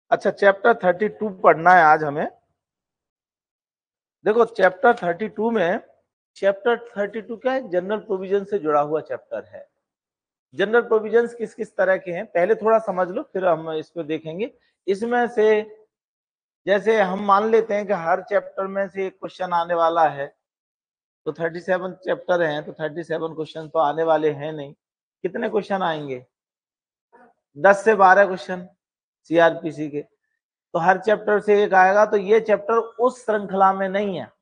अच्छा, चैप्टर 32 पढ़ना है आज हमें। देखो चैप्टर 32 में, चैप्टर 32 क्या है, जनरल प्रोविजन से जुड़ा हुआ चैप्टर है। जनरल प्रोविजंस किस किस तरह के हैं पहले थोड़ा समझ लो, फिर हम इस पे देखेंगे। इसमें से जैसे हम मान लेते हैं कि हर चैप्टर में से एक क्वेश्चन आने वाला है, तो 37 चैप्टर हैं तो 37 क्वेश्चन तो आने वाले हैं नहीं। कितने क्वेश्चन आएंगे? 10 से 12 क्वेश्चन सीआरपीसी के। तो हर चैप्टर से एक आएगा, तो ये चैप्टर उस श्रृंखला में नहीं है,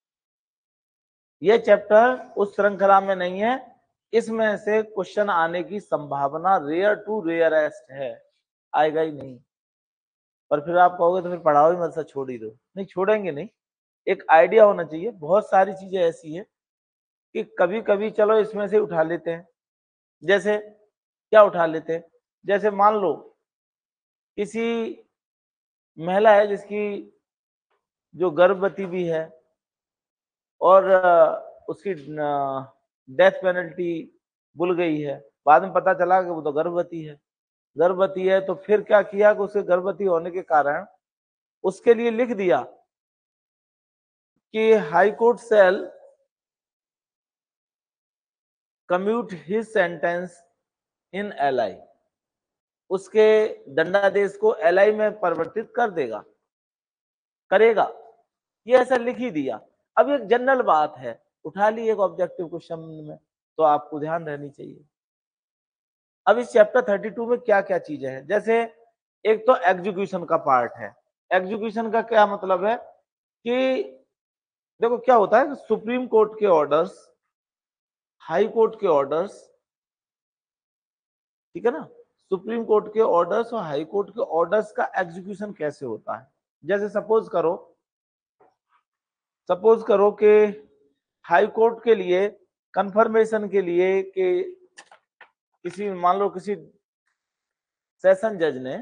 ये चैप्टर उस श्रृंखला में नहीं है। इसमें से क्वेश्चन आने की संभावना रेयर टू रेयरेस्ट है, आएगा ही नहीं। पर फिर आप कहोगे तो फिर पढ़ाओ ही मत, सा छोड़ ही दो। नहीं, छोड़ेंगे नहीं, एक आइडिया होना चाहिए। बहुत सारी चीजें ऐसी है कि कभी कभी चलो इसमें से उठा लेते हैं। जैसे क्या उठा लेते हैं? जैसे मान लो किसी महिला है जिसकी जो गर्भवती भी है और उसकी डेथ पेनल्टी बुल गई है, बाद में पता चला कि वो तो गर्भवती है। गर्भवती है तो फिर क्या किया कि उसके गर्भवती होने के कारण उसके लिए लिख दिया कि high court shall commute his sentence in LI, उसके दंडादेश को एलआई में परिवर्तित कर देगा, करेगा, ये ऐसा लिख ही दिया। अब एक जनरल बात है, उठा ली एक ऑब्जेक्टिव क्वेश्चन में, तो आपको ध्यान रहनी चाहिए। अब इस चैप्टर 32 में क्या क्या चीजें हैं? जैसे एक तो एग्जीक्यूशन का पार्ट है। एग्जीक्यूशन का क्या मतलब है कि देखो क्या होता है, सुप्रीम कोर्ट के ऑर्डर्स, हाई कोर्ट के ऑर्डर्स, ठीक है ना, सुप्रीम कोर्ट के ऑर्डर्स और हाई कोर्ट के ऑर्डर्स का एग्जीक्यूशन कैसे होता है। जैसे सपोज करो कि हाई कोर्ट के लिए कंफर्मेशन के लिए कि किसी, मान लो किसी सेशन जज ने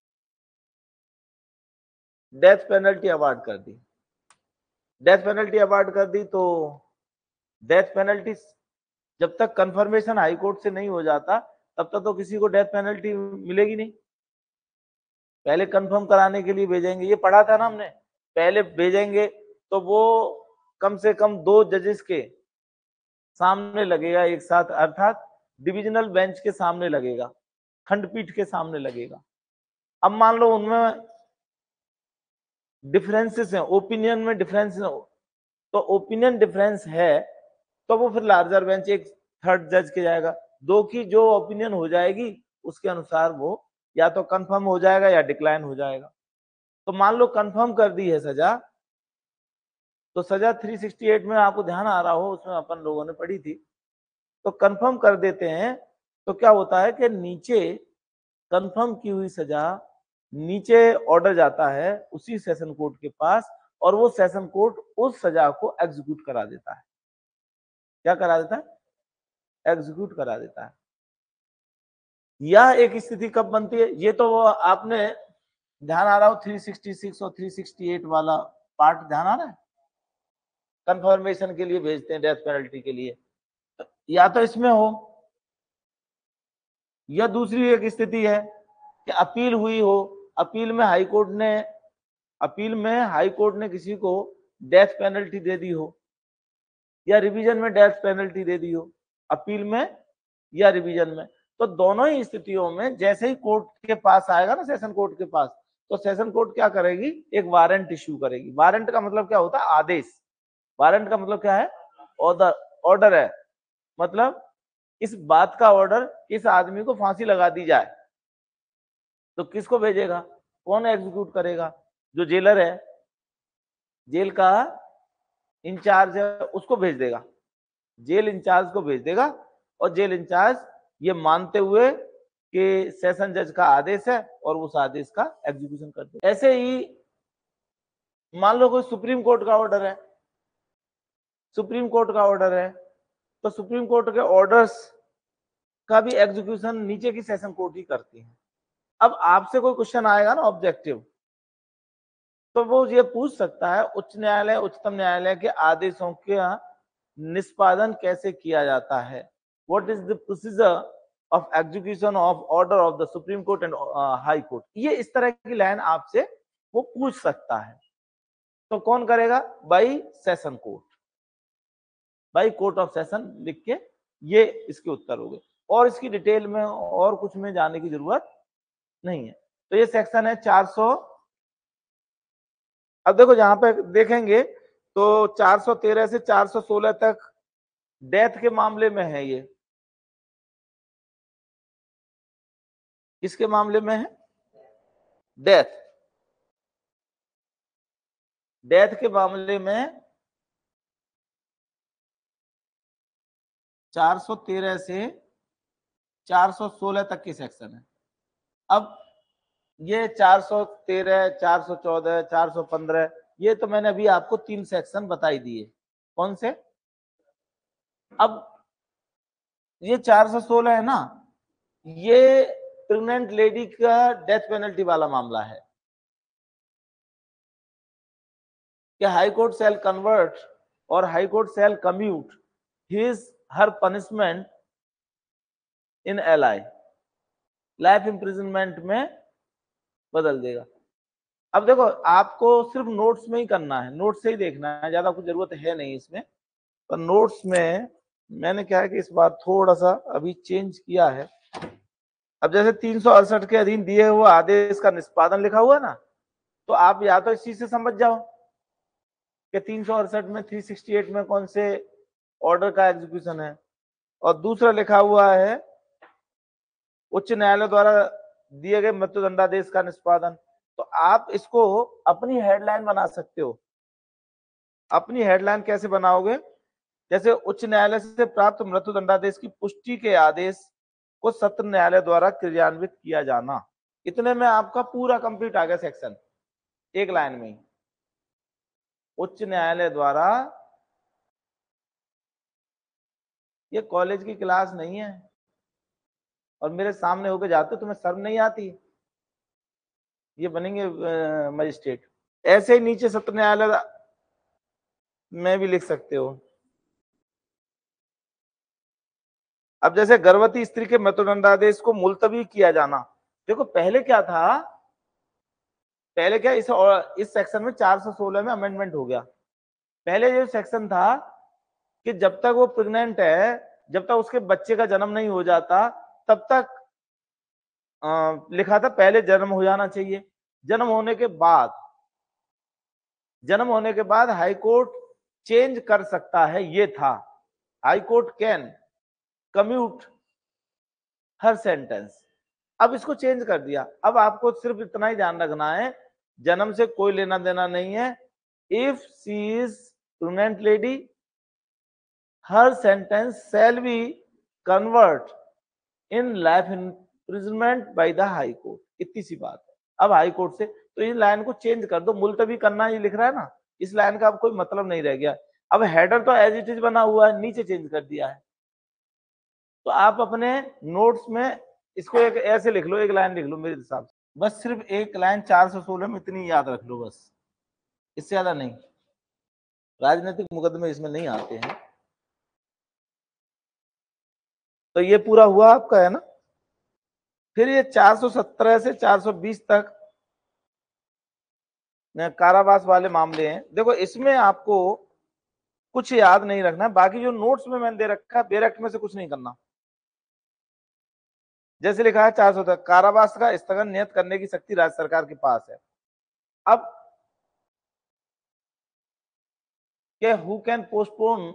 डेथ पेनल्टी अवार्ड कर दी, डेथ पेनल्टी अवार्ड कर दी, तो डेथ पेनल्टी जब तक कंफर्मेशन हाई कोर्ट से नहीं हो जाता तब तक तो किसी को डेथ पेनल्टी मिलेगी नहीं। पहले कंफर्म कराने के लिए भेजेंगे, ये पढ़ा था ना हमने, पहले भेजेंगे तो वो कम से कम 2 जजेस के सामने लगेगा एक साथ, अर्थात डिविजनल बेंच के सामने लगेगा, खंडपीठ के सामने लगेगा। अब मान लो उनमें डिफरेंसेस हैं, ओपिनियन में डिफरेंस है, तो ओपिनियन डिफरेंस है तो वो फिर लार्जर बेंच एक थर्ड जज के जाएगा। दो की जो ओपिनियन हो जाएगी उसके अनुसार वो या तो कंफर्म हो जाएगा या डिक्लाइन हो जाएगा। तो मान लो कंफर्म कर दी है सजा, तो सजा 368 में आपको ध्यान आ रहा हो, उसमें अपन लोगों ने पढ़ी थी। तो कंफर्म कर देते हैं तो क्या होता है कि नीचे कंफर्म की हुई सजा, नीचे ऑर्डर जाता है उसी सेशन कोर्ट के पास, और वो सेशन कोर्ट उस सजा को एग्जीक्यूट करा देता है। क्या करा देता है? एग्जीक्यूट करा देता है। यह एक स्थिति कब बनती है, ये तो वो आपने ध्यान आ रहा हो 366 और 368 वाला पार्ट ध्यान आ रहा है, कंफर्मेशन के लिए भेजते हैं डेथ पेनल्टी के लिए, या तो इसमें हो या दूसरी एक स्थिति है कि अपील हुई हो, अपील में हाई कोर्ट ने किसी को डेथ पेनल्टी दे दी हो या रिवीजन में डेथ पेनल्टी दे दी हो, अपील में या रिवीजन में। तो दोनों ही स्थितियों में जैसे ही कोर्ट के पास आएगा ना, सेशन कोर्ट के पास, तो सेशन कोर्ट क्या करेगी, एक वारंट इश्यू करेगी। वारंट का मतलब क्या होता है? आदेश। वारंट का मतलब क्या है? ऑर्डर। ऑर्डर है, मतलब इस बात का ऑर्डर, इस आदमी को फांसी लगा दी जाए, तो किसको भेजेगा, कौन एग्जीक्यूट करेगा? जो जेलर है, जेल का इंचार्ज है, उसको भेज देगा, जेल इंचार्ज को भेज देगा, और जेल इंचार्ज ये मानते हुए कि सेशन जज का आदेश है और उस आदेश का एग्जीक्यूशन कर दे। ऐसे ही मान लो कोई सुप्रीम कोर्ट का ऑर्डर है, सुप्रीम कोर्ट का ऑर्डर है, तो सुप्रीम कोर्ट के ऑर्डर्स का भी एग्जीक्यूशन नीचे की सेशन कोर्ट ही करती है। अब आपसे कोई क्वेश्चन आएगा ना ऑब्जेक्टिव, तो वो ये पूछ सकता है उच्च न्यायालय, उच्चतम न्यायालय के आदेशों का निष्पादन कैसे किया जाता है, what is the procedure of execution of order of the supreme court and high court. ये इस तरह की लाइन आपसे वो पूछ सकता है। तो कौन करेगा? By session court, by court of session लिख के ये इसके उत्तर हो गए। और इसकी डिटेल में और कुछ में जाने की जरूरत नहीं है। तो ये सेक्शन है 400। अब देखो जहां पे देखेंगे तो 413 से 416 तक डेथ के मामले में है। ये किसके मामले में है? डेथ, डेथ के मामले में 413 से 416 तक की सेक्शन है। अब ये 413, 414, 415, ये तो मैंने अभी आपको 3 सेक्शन बताई दिए। कौन से? अब ये 416 है ना, ये प्रेग्नेंट लेडी का डेथ पेनल्टी वाला मामला है कि हाई कोर्ट शैल कन्वर्ट और high court shall commute his her punishment in L I, life imprisonment में बदल देगा। अब देखो आपको सिर्फ नोट्स में ही करना है, नोट्स से ही देखना है, ज्यादा कुछ जरूरत है नहीं इसमें। पर नोट्स में मैंने क्या है कि इस बार थोड़ा सा अभी चेंज किया है। अब जैसे 368 के अधीन दिए हुए आदेश का निष्पादन लिखा हुआ ना, तो आप या तो इस चीज से समझ जाओ कि 368 में 368 में कौन से ऑर्डर का एग्जीक्यूशन है, और दूसरा लिखा हुआ है उच्च न्यायालय द्वारा दिए गए मृत्युदंडादेश का निष्पादन। तो आप इसको अपनी हेडलाइन बना सकते हो। अपनी हेडलाइन कैसे बनाओगे? जैसे उच्च न्यायालय से प्राप्त मृत्युदंडादेश की पुष्टि के आदेश को सत्र न्यायालय द्वारा क्रियान्वित किया जाना। इतने में आपका पूरा कंप्लीट आ गया सेक्शन, एक लाइन में ही। उच्च न्यायालय द्वारा, ये कॉलेज की क्लास नहीं है और मेरे सामने होके जाते तुम्हें शर्म नहीं आती? ये बनेंगे मजिस्ट्रेट। ऐसे ही नीचे सत्र न्यायालय में भी लिख सकते हो। अब जैसे गर्भवती स्त्री के मृत्युदंडादेश को मुलतवी किया जाना। देखो पहले क्या था, पहले क्या इस सेक्शन में 416 में अमेंडमेंट हो गया। पहले ये सेक्शन था कि जब तक वो प्रेग्नेंट है, जब तक उसके बच्चे का जन्म नहीं हो जाता, तब तक लिखा था पहले जन्म हो जाना चाहिए। जन्म होने के बाद हाई कोर्ट चेंज कर सकता है, ये था। High court can commute her sentence. अब इसको चेंज कर दिया। अब आपको सिर्फ इतना ही ध्यान रखना है, जन्म से कोई लेना देना नहीं है। If she is pregnant lady, her sentence shall be convert in life imprisonment by the high court. इतनी सी बात है। अब हाई कोर्ट से तो इस लाइन को चेंज कर दो, मुलतवी करना ही लिख रहा है ना, इस लाइन का अब कोई मतलब नहीं रह गया। अब हेडर तो एज इट इज बना हुआ है, नीचे चेंज कर दिया है। तो आप अपने नोट्स में इसको एक ऐसे लिख लो, एक लाइन लिख लो मेरे हिसाब से। बस सिर्फ एक लाइन 416 में इतनी याद रख लो, बस इससे ज्यादा नहीं। राजनीतिक मुकदमे इसमें नहीं आते हैं। तो ये पूरा हुआ आपका, है ना। फिर ये 417 से 420 तक कारावास वाले मामले हैं। देखो इसमें आपको कुछ याद नहीं रखना, बाकी जो नोट्स में मैंने दे रखा है बेरेक्ट में से कुछ नहीं करना। जैसे लिखा है 400 तक कारावास का स्थगन नियत करने की शक्ति राज्य सरकार के पास है। अब क्या who can postpone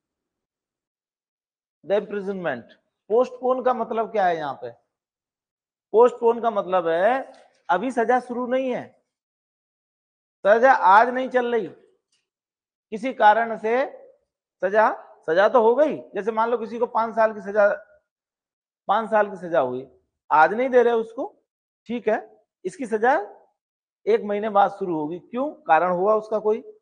the imprisonment? Postpone का मतलब क्या है? यहाँ पे पोस्टपोन का मतलब है अभी सजा शुरू नहीं है, सजा आज नहीं चल रही, किसी कारण से सजा तो हो गई। जैसे मान लो किसी को 5 साल की सजा हुई, आज नहीं दे रहे उसको, ठीक है, इसकी सजा 1 महीने बाद शुरू होगी। क्यों? कारण हुआ उसका,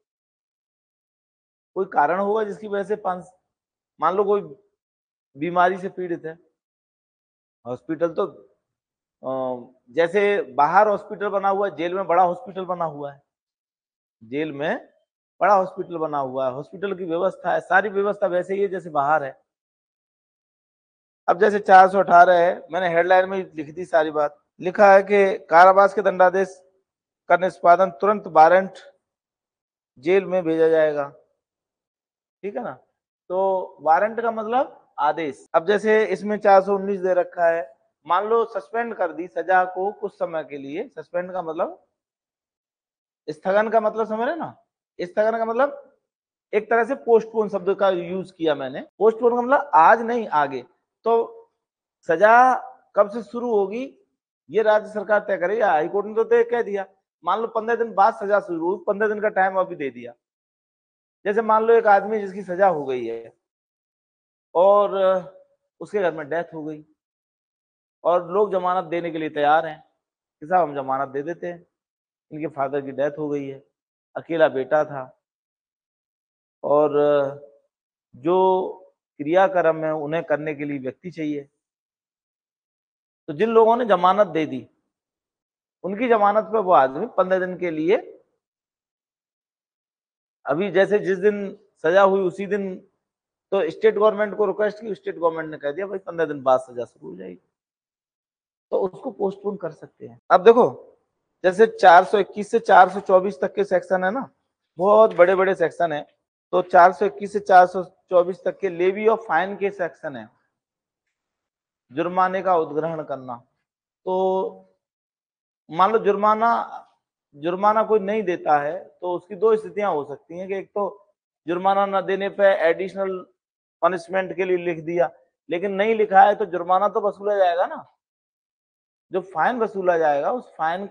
कोई कारण होगा जिसकी वजह से मान लो कोई बीमारी से पीड़ित है। हॉस्पिटल तो जैसे बाहर हॉस्पिटल बना हुआ है, जेल में बड़ा हॉस्पिटल बना हुआ है, जेल में बड़ा हॉस्पिटल बना हुआ है, हॉस्पिटल की व्यवस्था है, सारी व्यवस्था वैसे ही है जैसे बाहर है। अब जैसे 418 है, मैंने हेडलाइन में लिख दी सारी बात। लिखा है कि कारावास के दंडादेश का निष्पादन तुरंत वारंट जेल में भेजा जाएगा, ठीक है ना। तो वारंट का मतलब आदेश। अब जैसे इसमें 419 दे रखा है, मान लो सस्पेंड कर दी सजा को कुछ समय के लिए। सस्पेंड का मतलब, स्थगन का मतलब समझ रहे ना, स्थगन का मतलब एक तरह से पोस्टपोन शब्द का यूज किया मैंने। पोस्टपोन का मतलब आज नहीं आगे। तो सजा कब से शुरू होगी ये राज्य सरकार तय करेगी। हाईकोर्ट ने तो तय कह दिया, मान लो 15 दिन बाद सजा शुरू हुई, 15 दिन का टाइम अभी दे दिया। जैसे मान लो एक आदमी जिसकी सजा हो गई है और उसके घर में डेथ हो गई और लोग जमानत देने के लिए तैयार हैं कि साहब हम जमानत दे देते हैं, इनके फादर की डेथ हो गई है, अकेला बेटा था और जो क्रियाक्रम है उन्हें करने के लिए व्यक्ति चाहिए। तो जिन लोगों ने जमानत दे दी उनकी जमानत पे वो आदमी 15 दिन के लिए, अभी जैसे जिस दिन सजा हुई उसी दिन तो स्टेट गवर्नमेंट को रिक्वेस्ट की, स्टेट गवर्नमेंट ने कह दिया भाई 15 दिन बाद सजा शुरू हो जाएगी, तो उसको पोस्टपोन कर सकते हैं। अब देखो जैसे 421 से 424 तक के सेक्शन है ना, बहुत बड़े बड़े सेक्शन है। तो 421 से 424 तक के लेवी ऑफ फाइन के सेक्शन है, जुर्माने का उद्ग्रहण करना। तो मान लो जुर्माना कोई नहीं देता है तो उसकी दो स्थितियां हो सकती हैं कि एक तो जुर्माना न देने पे एडिशनल पनिशमेंट के लिए लिख दिया, लेकिन नहीं लिखा है तो जुर्माना तो वसूला जाएगा ना। जो फाइन वसूला जाएगा उस फाइन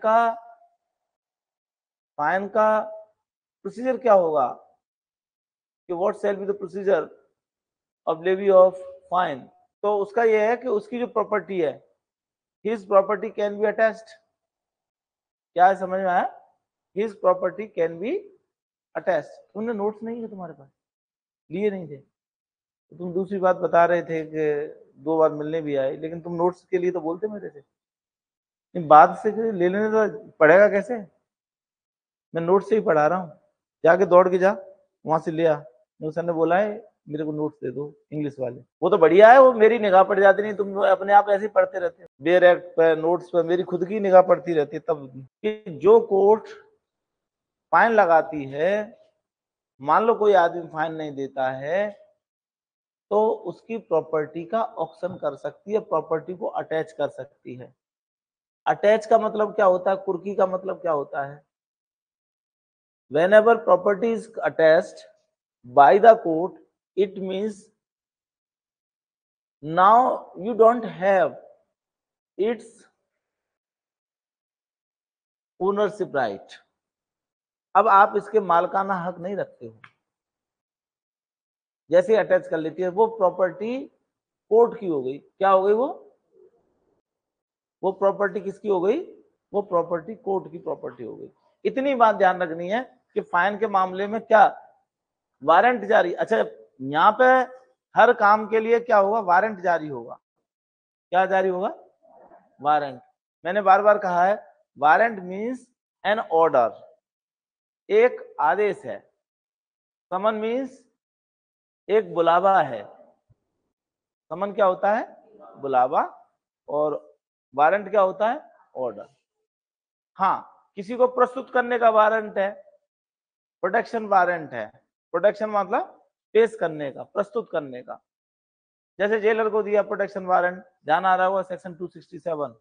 का प्रोसीजर क्या होगा कि what shall be the procedure of levy of fine. तो उसका यह है कि उसकी जो प्रॉपर्टी है, his property can be attached. क्या है, समझ में आया? His property can be attached. तुमने नोट्स नहीं है तुम्हारे पास, लिए नहीं थे तो तुम दूसरी बात बता रहे थे कि 2 बार मिलने भी आए, लेकिन तुम नोट्स के लिए तो बोलते मेरे से। बाद से ले लेने तो पड़ेगा कैसे? मैं नोट से ही पढ़ा रहा हूँ, जाके दौड़ के जा वहां से ले आ। सर ने बोला है मेरे को नोट्स दे दो इंग्लिश वाले, वो तो बढ़िया है, वो मेरी निगाह पड़ जाती नहीं, तुम अपने आप ऐसे ही पढ़ते रहते हो बेयर एक्ट पे नोट्स पे, मेरी खुद की निगाह पड़ती रहती है। तब कि जो कोर्ट फाइन लगाती है, मान लो कोई आदमी फाइन नहीं देता है तो उसकी प्रॉपर्टी का ऑक्शन कर सकती है, प्रॉपर्टी को अटैच कर सकती है। अटैच का मतलब क्या होता है, कुर्की का मतलब क्या होता है? whenever property is attached by the court, it means now you don't have its ownership right। अब आप इसके मालकाना हक नहीं रखते हो। जैसे अटैच कर लेती है वो प्रॉपर्टी कोर्ट की हो गई। क्या हो गई? वो प्रॉपर्टी किसकी हो गई? वो प्रॉपर्टी कोर्ट की प्रॉपर्टी हो गई। इतनी बात ध्यान रखनी है कि फाइन के मामले में क्या वारंट जारी, अच्छा यहाँ पे हर काम के लिए क्या होगा? वारंट जारी होगा। क्या जारी होगा? वारंट। मैंने बार बार कहा है वारंट मीन्स एन ऑर्डर, एक आदेश है। समन मीन्स एक बुलावा है। समन क्या होता है? बुलावा। और वारंट क्या होता है? ऑर्डर। हाँ, किसी को प्रस्तुत करने का वारंट है, प्रोटेक्शन वारंट है। प्रोटेक्शन मतलब पेश करने का, प्रस्तुत करने का। जैसे जेलर को दिया प्रोटेक्शन वारंट, ध्यान आ रहा होगा सेक्शन 267।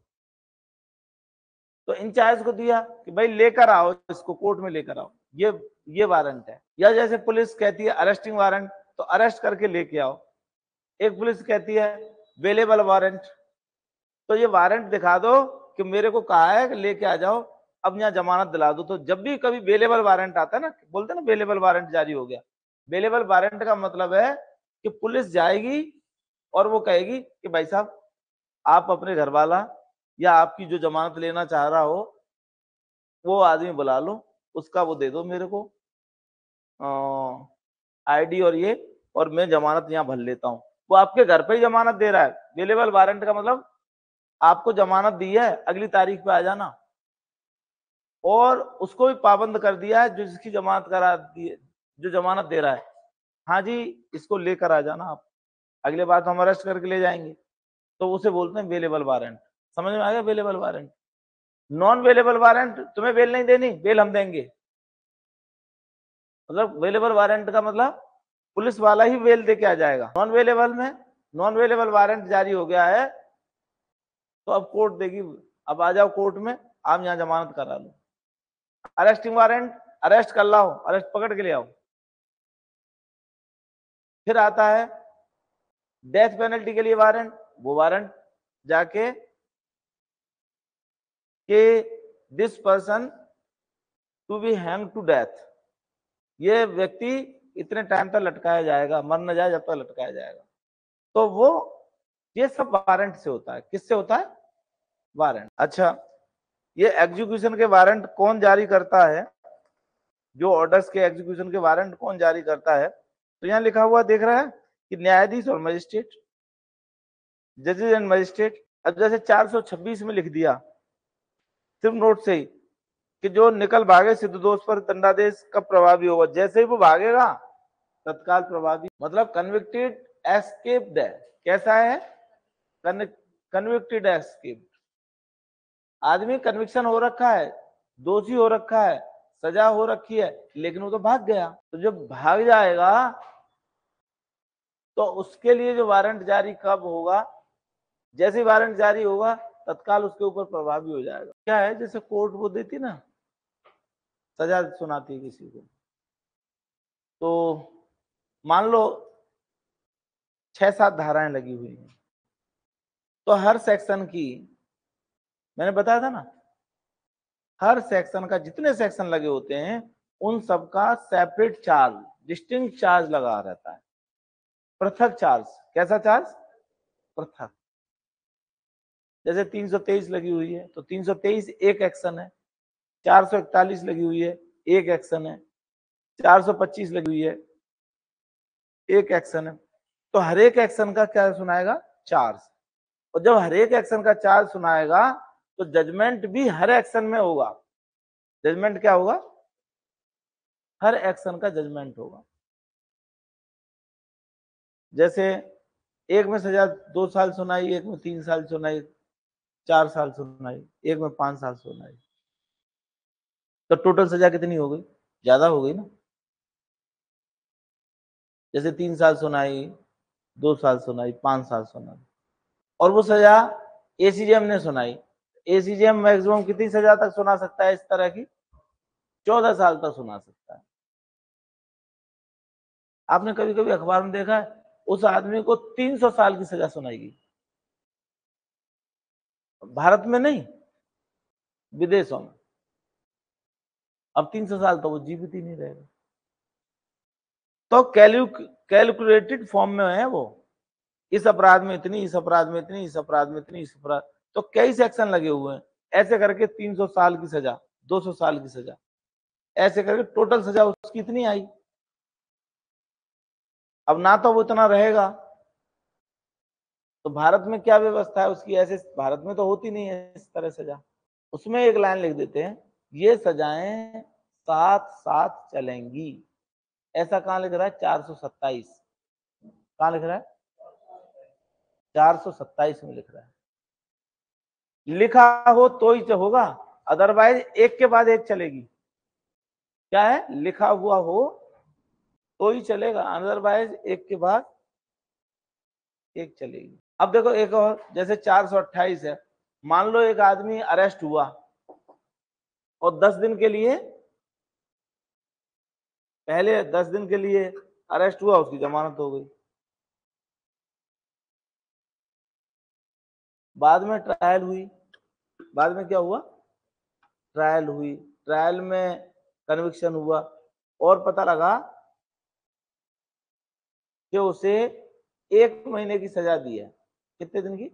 तो इंचार्ज को दिया कि भाई लेकर आओ इसको, कोर्ट में लेकर आओ, ये वारंट है। या जैसे पुलिस कहती है अरेस्टिंग वारंट, तो अरेस्ट करके लेके आओ। एक पुलिस कहती है वेलेबल वारंट, तो ये वारंट दिखा दो कि मेरे को कहा है कि लेके आ जाओ, अब यहाँ जमानत दिला दो। तो जब भी कभी वेलेबल वारंट आता है ना, बोलते हैं ना वेलेबल वारंट जारी हो गया। वेलेबल वारंट का मतलब है कि पुलिस जाएगी और वो कहेगी कि भाई साहब आप अपने घर वाला या आपकी जो जमानत लेना चाह रहा हो वो आदमी बुला लो, उसका वो दे दो मेरे को आईडी और ये, और मैं जमानत यहाँ भर लेता हूँ। वो आपके घर पे ही जमानत दे रहा है। वेलेबल वारंट का मतलब आपको जमानत दी है, अगली तारीख पे आ जाना, और उसको भी पाबंद कर दिया है जो जिसकी जमानत करा दी है, जो जमानत दे रहा है, हाँ जी इसको लेकर आ जाना आप, अगले बार तो हम अरेस्ट करके ले जाएंगे। तो उसे बोलते हैं वेलेबल वारंट। समझ में आ गया bailable warrant. Non bailable warrant, तुम्हें बेल नहीं देनी, बेल हम देंगे। मतलब वेलेबल वारंट का मतलब पुलिस वाला ही बेल दे के आ जाएगा। नॉन वेलेबल में, नॉन वेलेबल वारंट जारी हो गया है तो अब कोर्ट देगी, अब आ जाओ कोर्ट में, आप यहाँ जमानत करा लो। अरेस्टिंग वारंट, अरेस्ट कर लाओ, अरेस्ट पकड़ के ले आओ। फिर आता है डेथ पेनल्टी के लिए वारंट, वो वारंट जाके कि this person to be hang to death, ये व्यक्ति इतने टाइम तक लटकाया जाएगा, मर न जाए जब तक लटकाया जाएगा। तो वो ये सब वारंट से होता है। किससे होता है? वारंट। अच्छा, ये एग्जीक्यूशन के वारंट कौन जारी करता है? जो ऑर्डर्स के एग्जीक्यूशन के वारंट कौन जारी करता है? तो यहाँ लिखा हुआ देख रहा है कि न्यायाधीश और मजिस्ट्रेट, जजेस एंड मजिस्ट्रेट। अब जैसे 426 में लिख दिया सिर्फ नोट से ही कि जो निकल भागे सिद्ध दोष पर दंडादेश कब प्रभावी होगा? जैसे ही वो भागेगा तत्काल प्रभावी। मतलब कन्विक्टेड एस्केप्ड है। कैसा है? Convicted escaped. आदमी कन्विक्शन हो रखा है, दोषी हो रखा है, सजा हो रखी है, लेकिन वो तो भाग गया। तो जब भाग जाएगा तो उसके लिए जो वारंट जारी कब होगा? जैसे वारंट जारी होगा तत्काल उसके ऊपर प्रभावी हो जाएगा। क्या है, जैसे कोर्ट वो देती ना, सजा सुनाती है किसी को, तो मान लो 6-7 धाराएं लगी हुई हैं, तो हर सेक्शन की, मैंने बताया था ना, हर सेक्शन का जितने सेक्शन लगे होते हैं उन सबका सेपरेट चार्ज, डिस्टिंक्ट चार्ज लगा रहता है, पृथक चार्ज। कैसा चार्ज? पृथक। जैसे 323 लगी हुई है तो 323 एक एक्शन है, 441 लगी हुई है एक एक्शन है, 425 लगी हुई है एक एक्शन है। तो हर एक एक्शन का क्या सुनाएगा? चार्ज। और जब हर एक एक्शन का चार्ज सुनाएगा तो जजमेंट भी हर एक्शन में होगा। जजमेंट क्या होगा? हर एक्शन का जजमेंट होगा। जैसे एक में सजा 2 साल सुनाई, एक में 3 साल सुनाई, 4 साल सुनाई, एक में 5 साल सुनाई, तो टोटल सजा कितनी हो गई? ज्यादा हो गई ना। जैसे 3 साल सुनाई, 2 साल सुनाई, 5 साल सुनाई, और वो सजा एसीजेएम ने सुनाई। एसीजेएम मैक्सिमम कितनी सजा तक सुना सकता है इस तरह की? 14 साल तक सुना सकता है। आपने कभी कभी अखबार में देखा है उस आदमी को 300 साल की सजा सुनाएगी। भारत में नहीं, विदेशों में। अब 300 साल तो वो जीवित ही नहीं रहेगा। तो कैलकुलेटेड फॉर्म में है वो, इस अपराध में इतनी, इस अपराध में इतनी, इस अपराध में इतनी, इस अपराध, तो कई सेक्शन लगे हुए हैं। ऐसे करके 300 साल की सजा, 200 साल की सजा, ऐसे करके टोटल सजा उसकी इतनी आई। अब ना तो वो इतना रहेगा, तो भारत में क्या व्यवस्था है उसकी? ऐसे भारत में तो होती नहीं है इस तरह सजा। उसमें एक लाइन लिख देते हैं, ये सजाएं साथ साथ चलेंगी। ऐसा कहां लिख रहा है? 427। कहां लिख रहा है? 427 में लिख रहा है। लिखा हो तो ही होगा, अदरवाइज एक के बाद एक चलेगी। क्या है? लिखा हुआ हो तो ही चलेगा, अदरवाइज एक के बाद एक चलेगी। अब देखो एक और, जैसे 428 है। मान लो एक आदमी अरेस्ट हुआ और 10 दिन के लिए, पहले 10 दिन के लिए अरेस्ट हुआ, उसकी जमानत हो गई। बाद में ट्रायल हुई, बाद में क्या हुआ? ट्रायल हुई, ट्रायल में कन्विक्शन हुआ और पता लगा कि उसे 1 महीने की सजा दी है। कितने दिन की?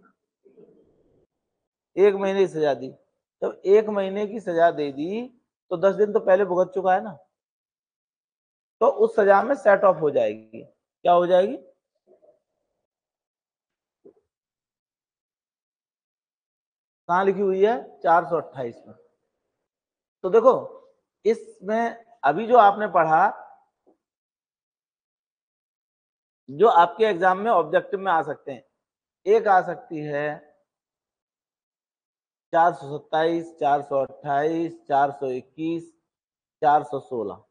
1 महीने की सजा दी। जब 1 महीने की सजा दे दी तो 10 दिन तो पहले भुगत चुका है ना, तो उस सजा में सेट ऑफ हो जाएगी। क्या हो जाएगी? कहां लिखी हुई है? 428 में। तो देखो इसमें अभी जो आपने पढ़ा, जो आपके एग्जाम में ऑब्जेक्टिव में आ सकते हैं, एक आ सकती है 427, 428, 421, 416।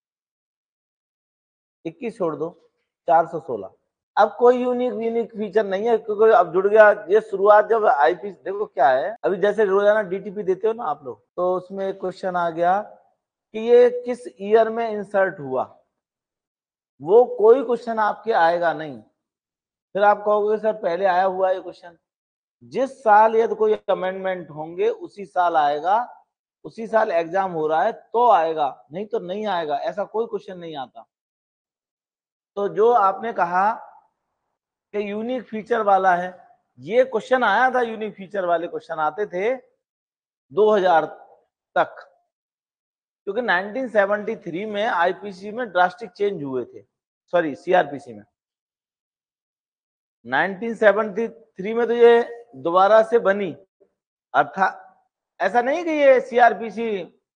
21 छोड़ दो, 416। अब कोई यूनिक यूनिक फीचर नहीं है क्योंकि अब जुड़ गया ये शुरुआत जब आईपी। देखो क्या है, अभी जैसे रोजाना डीटीपी देते हो ना आप लोग, तो उसमें एक क्वेश्चन आ गया कि ये किस ईयर में इंसर्ट हुआ। वो कोई क्वेश्चन आपके आएगा नहीं, फिर आप कहोगे सर पहले आया हुआ है क्वेश्चन। जिस साल यदि कोई अमेंडमेंट होंगे उसी साल आएगा, उसी साल एग्जाम हो रहा है तो आएगा, नहीं तो नहीं आएगा, ऐसा कोई क्वेश्चन नहीं आता। तो जो आपने कहा कि यूनिक फीचर वाला है, ये क्वेश्चन आया था, यूनिक फीचर वाले क्वेश्चन आते थे 2000 तक, क्योंकि 1973 में आईपीसी में ड्रास्टिक चेंज हुए थे, सॉरी सीआरपीसी में 1973 में तो ये दोबारा से बनी। अर्थात ऐसा नहीं कि ये सीआरपीसी,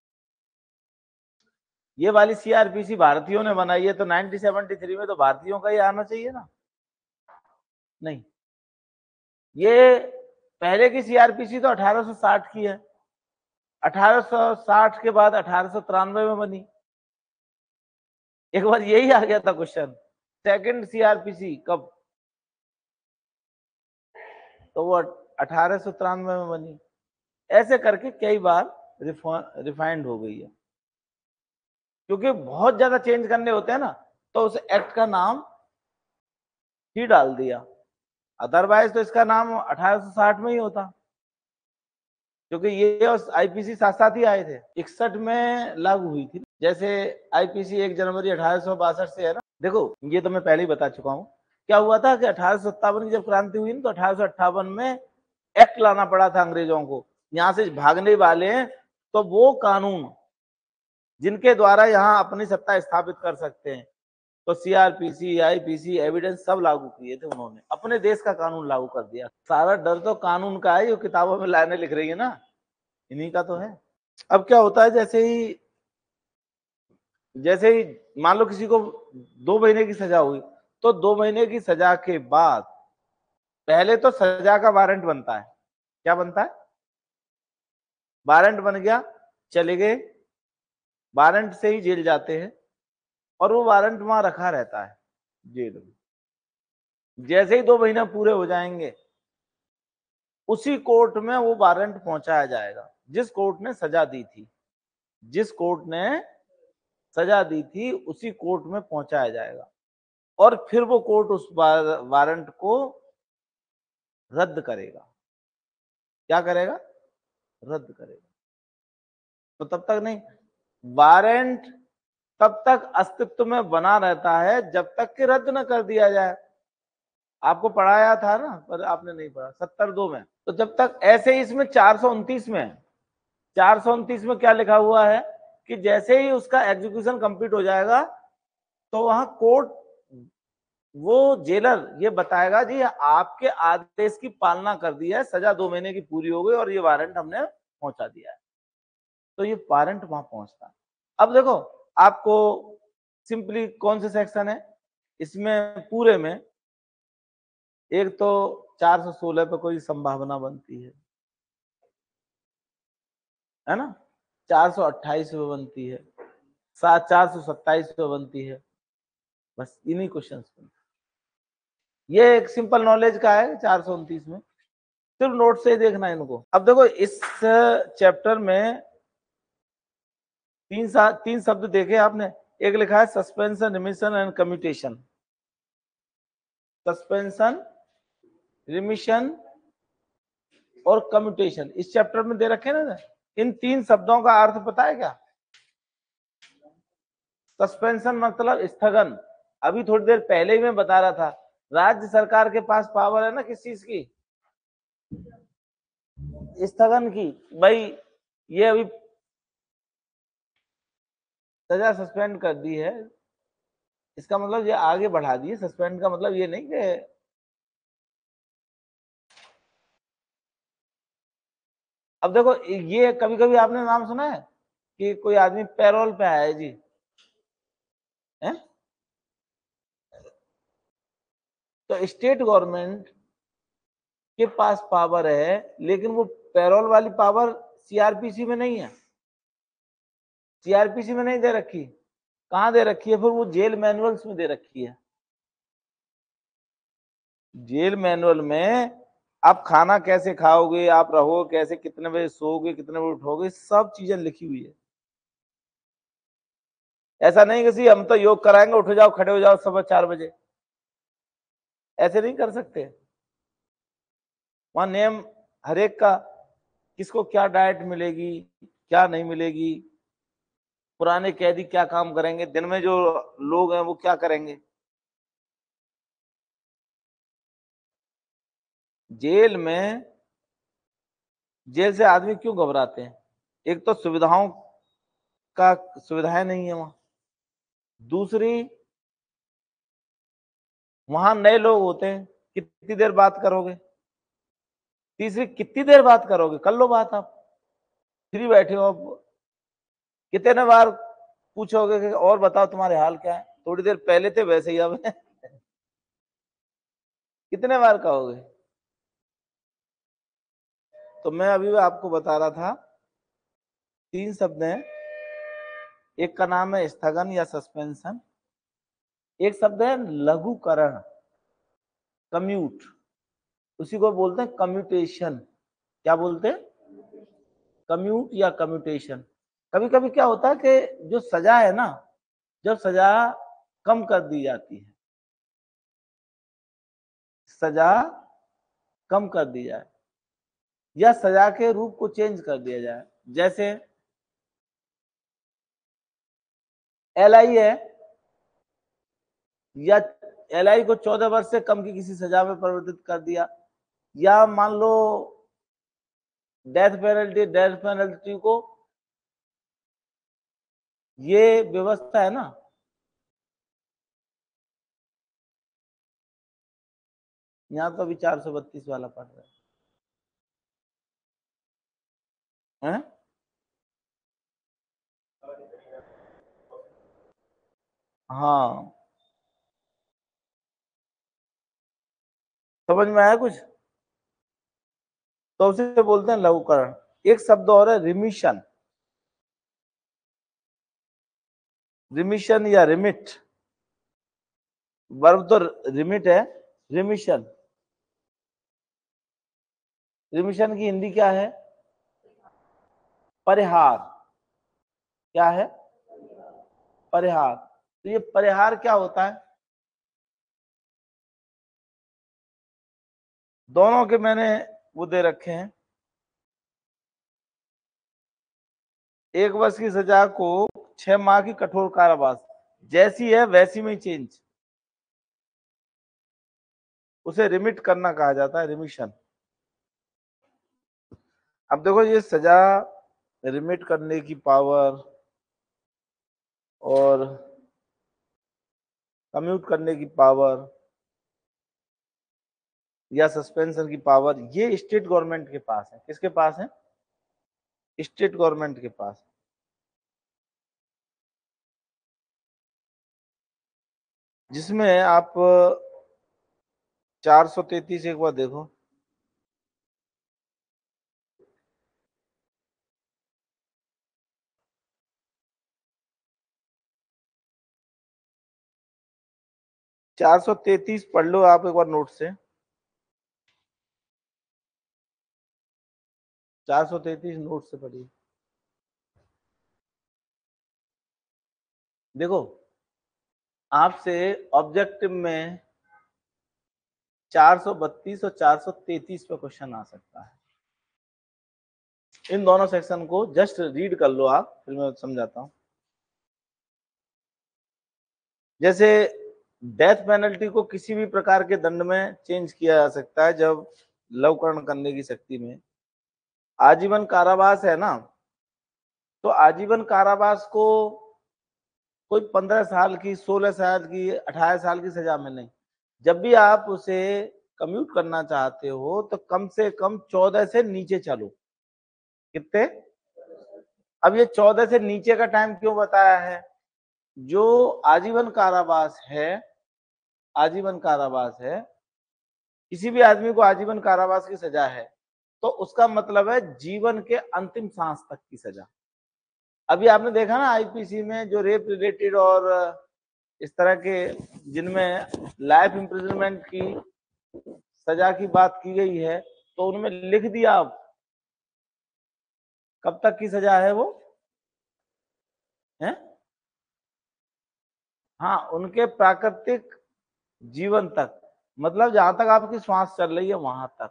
ये वाली सीआरपीसी भारतीयों ने बनाई है तो 1973 में तो भारतीयों का ही आना चाहिए ना, नहीं। ये पहले की सीआरपीसी तो 1860 की है, 1860 के बाद 1893 में बनी। एक बार यही आ गया था क्वेश्चन, सेकंड सीआरपीसी कब, तो वो 1893 में बनी। ऐसे करके कई बार रिफाइंड हो गई है, क्योंकि बहुत ज्यादा चेंज करने होते हैं ना, तो उस एक्ट का नाम ही डाल दिया, अदरवाइज तो इसका नाम 1860 में ही होता, क्योंकि ये और आईपीसी साथ साथ ही आए थे। 61 में लागू हुई थी, जैसे आईपीसी 1 जनवरी 1862 से है ना। देखो ये तो मैं पहले ही बता चुका हूं, क्या हुआ था कि 1857 की जब क्रांति हुई ना, तो 1858 में एक्ट लाना पड़ा था अंग्रेजों को, यहां से भागने वाले हैं तो वो कानून जिनके द्वारा यहाँ अपनी सत्ता स्थापित कर सकते हैं, तो सीआरपीसी, आईपीसी, एविडेंस सब लागू किए थे उन्होंने, अपने देश का कानून लागू कर दिया। सारा डर तो कानून का है, जो किताबों में लाइनें लिख रही है ना, इन्हीं का तो है। अब क्या होता है, जैसे ही मान लो किसी को 2 महीने की सजा हुई, तो 2 महीने की सजा के बाद पहले तो सजा का वारंट बनता है। क्या बनता है? वारंट बन गया, चले गए, वारंट से ही जेल जाते हैं, और वो वारंट वहां रखा रहता है जेल में। जैसे ही 2 महीना पूरे हो जाएंगे, उसी कोर्ट में वो वारंट पहुंचाया जाएगा जिस कोर्ट ने सजा दी थी, जिस कोर्ट ने सजा दी थी उसी कोर्ट में पहुंचाया जाएगा, और फिर वो कोर्ट उस वारंट को रद्द करेगा। क्या करेगा? रद्द करेगा। तो तब तक नहीं, वारंट तब तक अस्तित्व में बना रहता है जब तक कि रद्द न कर दिया जाए। आपको पढ़ाया था ना, पर आपने नहीं पढ़ा 72 में। तो जब तक ऐसे ही इसमें 429 में, 429 में क्या लिखा हुआ है कि जैसे ही उसका एग्जीक्यूशन कंप्लीट हो जाएगा, तो वहां कोर्ट, वो जेलर ये बताएगा जी आपके आदेश की पालना कर दी है, सजा 2 महीने की पूरी हो गई और ये वारंट हमने पहुंचा दिया है। तो ये वारंट वहां पहुंचता है। अब देखो आपको सिंपली कौन से सेक्शन है इसमें पूरे में, एक तो 416 पे कोई संभावना बनती है ना, 428 पे बनती है, 427 पे बनती है, बस इन्हीं क्वेश्चन पे। ये एक सिंपल नॉलेज का है 429 में, सिर्फ नोट से ही देखना है इनको। अब देखो इस चैप्टर में तीन शब्द देखे आपने, एक लिखा है suspension, remission and commutation. Suspension, remission और कम्यूटेशन इस चैप्टर में दे रखे ना। इन 3 शब्दों का अर्थ पता है क्या? सस्पेंशन मतलब स्थगन, अभी थोड़ी देर पहले ही मैं बता रहा था, राज्य सरकार के पास पावर है ना किस चीज की? स्थगन की। भाई ये अभी सजा सस्पेंड कर दी है, इसका मतलब ये आगे बढ़ा दी है। सस्पेंड का मतलब ये नहीं कि, अब देखो ये कभी कभी आपने नाम सुना है कि कोई आदमी पैरोल पे आया है जी, है? तो स्टेट गवर्नमेंट के पास पावर है, लेकिन वो पैरोल वाली पावर सीआरपीसी में नहीं है, सीआरपीसी में नहीं दे रखी, कहां दे रखी है? फिर वो जेल मैनुअल्स में दे रखी है। जेल मैनुअल में आप खाना कैसे खाओगे, आप रहोगे कैसे, कितने बजे सोओगे, कितने बजे उठोगे, सब चीजें लिखी हुई है। ऐसा नहीं कि हम तो योग कराएंगे, उठ जाओ, खड़े हो जाओ सुबह 4 बजे, ऐसे नहीं कर सकते। वहां नियम हरेक का, किसको क्या डाइट मिलेगी, क्या नहीं मिलेगी, पुराने कैदी क्या काम करेंगे, दिन में जो लोग हैं वो क्या करेंगे। जेल में, जेल से आदमी क्यों घबराते हैं? एक तो सुविधाओं का, सुविधाएं नहीं है वहां, दूसरी वहां नए लोग होते हैं, कितनी देर बात करोगे, तीसरी कितनी देर बात करोगे, कर लो बात, आप फ्री बैठे हो, आप कितने बार पूछोगे कि और बताओ तुम्हारे हाल क्या है, थोड़ी देर पहले थे वैसे ही अब कितने बार कहोगे? तो मैं अभी आपको बता रहा था, 3 शब्द हैं, एक का नाम है स्थगन या सस्पेंशन, एक शब्द है लघुकरण, कम्यूट, उसी को बोलते हैं कम्यूटेशन। क्या बोलते हैं? कम्यूट या कम्यूटेशन। कभी कभी क्या होता है कि जो सजा है ना, जब सजा कम कर दी जाती है, सजा कम कर दी जाए या सजा के रूप को चेंज कर दिया जाए, जैसे एलआई है, या एलआई को 14 वर्ष से कम की किसी सजा में परिवर्तित कर दिया, या मान लो डेथ पेनल्टी को, ये व्यवस्था है ना, यहाँ तो अभी 432 वाला पढ़ रहे हैं। हाँ, समझ में आया कुछ? तो उसे बोलते हैं लघुकरण। एक शब्द और है रिमिशन, रिमिशन या रिमिट, वर्ब तो रिमिट है, रिमिशन, रिमिशन की हिंदी क्या है? परिहार। क्या है? परिहार। तो ये परिहार क्या होता है? दोनों के मैंने वो दे रखे हैं। 1 वर्ष की सजा को 6 माह की कठोर कारावास, जैसी है वैसी में चेंज, उसे रिमिट करना कहा जाता है, रिमिशन। अब देखो, ये सजा रिमिट करने की पावर और कम्यूट करने की पावर या सस्पेंशन की पावर, ये स्टेट गवर्नमेंट के पास है। किसके पास है? स्टेट गवर्नमेंट के पास। जिसमें आप 433 एक बार देखो, चार सौ तैतीस पढ़ लो आप एक बार नोट से, 433 नोट से पढ़िए। देखो, आपसे ऑब्जेक्टिव में 432 और 433 पे क्वेश्चन आ सकता है। इन दोनों सेक्शन को जस्ट रीड कर लो आप, फिर मैं समझाता हूं। जैसे डेथ पेनल्टी को किसी भी प्रकार के दंड में चेंज किया जा सकता है, जब लवकरण करने की शक्ति में। आजीवन कारावास है ना, तो आजीवन कारावास को कोई 15 साल की, 16 साल की, 18 साल की सजा में नहीं, जब भी आप उसे कम्यूट करना चाहते हो तो कम से कम 14 से नीचे चलो। कितने? अब ये 14 से नीचे का टाइम क्यों बताया है? जो आजीवन कारावास है, आजीवन कारावास है, किसी भी आदमी को आजीवन कारावास की सजा है तो उसका मतलब है जीवन के अंतिम सांस तक की सजा। अभी आपने देखा ना आईपीसी में जो रेप रिलेटेड और इस तरह के जिनमें लाइफ इम्प्रिजनमेंट की सजा की बात की गई है तो उनमें लिख दिया अब कब तक की सजा है वो है। हाँ, उनके प्राकृतिक जीवन तक, मतलब जहां तक आपकी श्वास चल रही है वहां तक।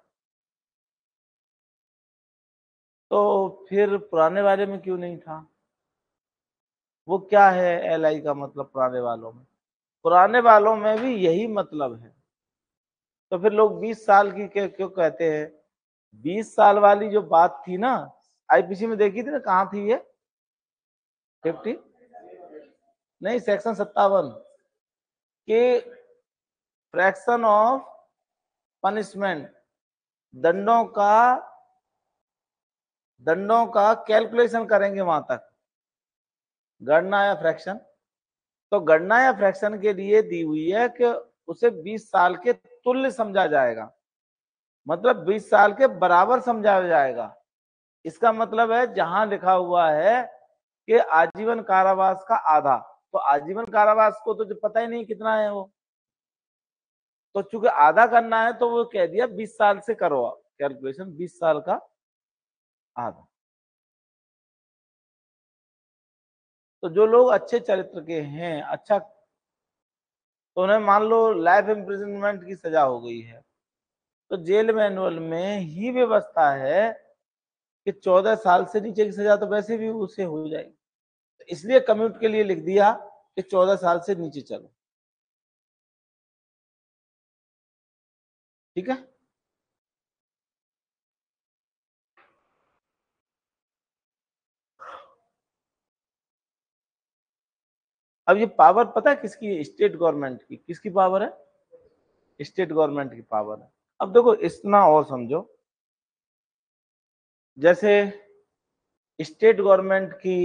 तो फिर पुराने वाले में क्यों नहीं था? वो क्या है एलआई का मतलब पुराने वालों में? पुराने वालों में भी यही मतलब है। तो फिर लोग 20 साल की क्यों कहते हैं? 20 साल वाली जो बात थी ना, आईपीसी में देखी थी ना, कहाँ थी ये? 50 नहीं, सेक्शन 57 के फ्रैक्शन ऑफ पनिशमेंट, दंडों का कैलकुलेशन करेंगे वहां तक, गणना या फ्रैक्शन। तो गणना या फ्रैक्शन के लिए दी हुई है कि उसे 20 साल के तुल्य समझा जाएगा, मतलब 20 साल के बराबर समझा जाएगा। इसका मतलब है जहां लिखा हुआ है कि आजीवन कारावास का आधा, तो आजीवन कारावास को तो पता ही नहीं कितना है वो, तो चूंकि आधा करना है तो वो कह दिया 20 साल से करो कैलकुलेशन, 20 साल का आधा। तो जो लोग अच्छे चरित्र के हैं, अच्छा, तो उन्हें मान लो लाइफ इम्प्रिजनमेंट की सजा हो गई है, तो जेल मैनुअल में ही व्यवस्था है कि 14 साल से नीचे की सजा तो वैसे भी उसे हो जाएगी, तो इसलिए कम्यूट के लिए लिख दिया कि 14 साल से नीचे चलो। ठीक है। अब ये पावर पता है किसकी? स्टेट गवर्नमेंट की। किसकी पावर है? स्टेट गवर्नमेंट की पावर है। अब देखो इतना और समझो, जैसे स्टेट गवर्नमेंट की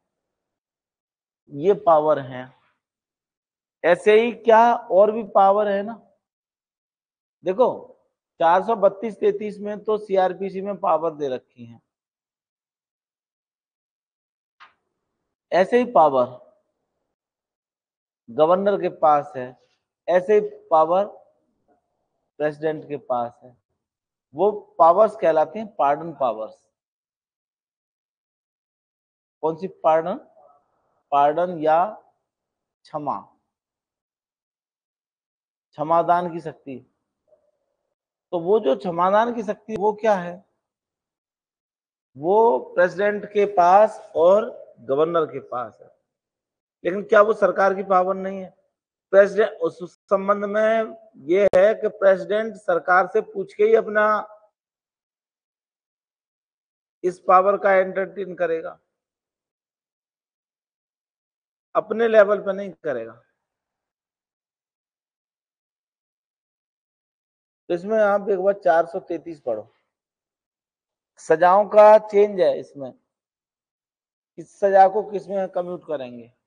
ये पावर है, ऐसे ही क्या और भी पावर है ना। देखो 432-33 में तो सीआरपीसी में पावर दे रखी है, ऐसे ही पावर गवर्नर के पास है, ऐसे ही पावर प्रेसिडेंट के पास है। वो पावर्स कहलाती हैं पार्डन पावर्स। कौन सी पार्डन? पार्डन या क्षमा, क्षमादान की शक्ति। तो वो जो क्षमादान की शक्ति वो क्या है? वो प्रेसिडेंट के पास और गवर्नर के पास है, लेकिन क्या वो सरकार की पावर नहीं है? प्रेसिडेंट उस संबंध में ये है कि प्रेसिडेंट सरकार से पूछ के ही अपना इस पावर का एंटरटेन करेगा, अपने लेवल पे नहीं करेगा। तो इसमें आप एक बार 433 पढ़ो, सजाओं का चेंज है इसमें, किस सजा को किस में कम्यूट करेंगे।